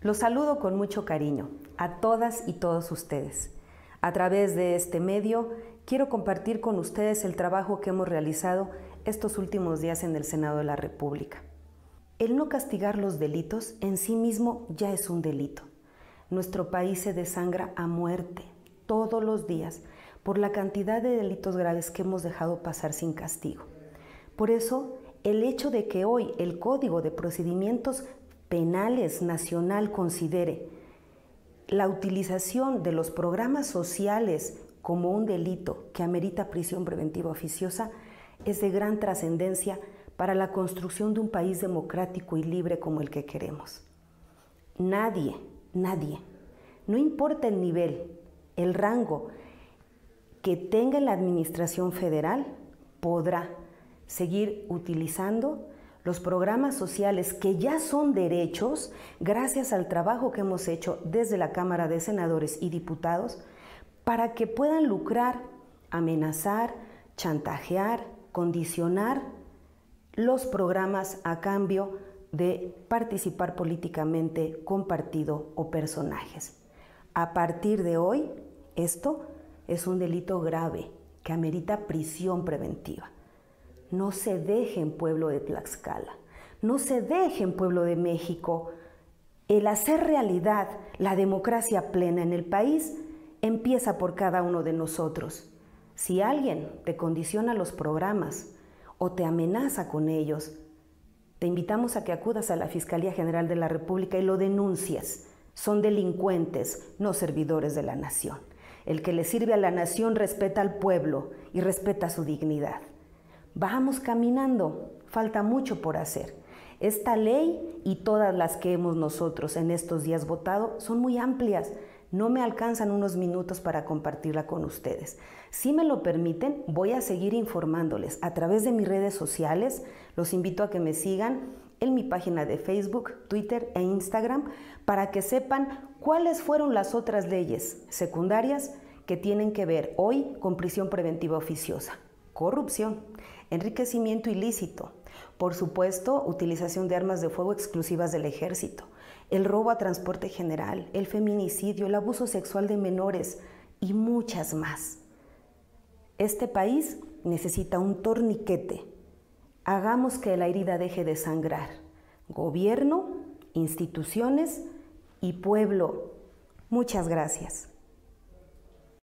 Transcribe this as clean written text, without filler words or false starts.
Los saludo con mucho cariño a todas y todos ustedes. A través de este medio quiero compartir con ustedes el trabajo que hemos realizado estos últimos días en el Senado de la República. El no castigar los delitos en sí mismo ya es un delito. Nuestro país se desangra a muerte todos los días por la cantidad de delitos graves que hemos dejado pasar sin castigo. Por eso, el hecho de que hoy el Código de Procedimientos Penales Nacional considere la utilización de los programas sociales como un delito que amerita prisión preventiva oficiosa es de gran trascendencia para la construcción de un país democrático y libre como el que queremos. Nadie, no importa el nivel, el rango que tenga en la administración federal, podrá seguir utilizando los programas sociales que ya son derechos gracias al trabajo que hemos hecho desde la Cámara de Senadores y Diputados para que puedan lucrar, amenazar, chantajear, condicionar los programas a cambio de participar políticamente con partido o personajes. A partir de hoy, esto es un delito grave que amerita prisión preventiva. No se dejen, pueblo de Tlaxcala, no se dejen, pueblo de México. El hacer realidad la democracia plena en el país empieza por cada uno de nosotros. Si alguien te condiciona los programas o te amenaza con ellos, te invitamos a que acudas a la Fiscalía General de la República y lo denuncies. Son delincuentes, no servidores de la nación. El que le sirve a la nación respeta al pueblo y respeta su dignidad. Vamos caminando, falta mucho por hacer. Esta ley y todas las que hemos nosotros en estos días votado son muy amplias. No me alcanzan unos minutos para compartirla con ustedes. Si me lo permiten, voy a seguir informándoles a través de mis redes sociales. Los invito a que me sigan en mi página de Facebook, Twitter e Instagram para que sepan cuáles fueron las otras leyes secundarias que tienen que ver hoy con prisión preventiva oficiosa. Corrupción, enriquecimiento ilícito, por supuesto, utilización de armas de fuego exclusivas del ejército, el robo a transporte general, el feminicidio, el abuso sexual de menores y muchas más. Este país necesita un torniquete. Hagamos que la herida deje de sangrar. Gobierno, instituciones y pueblo. Muchas gracias.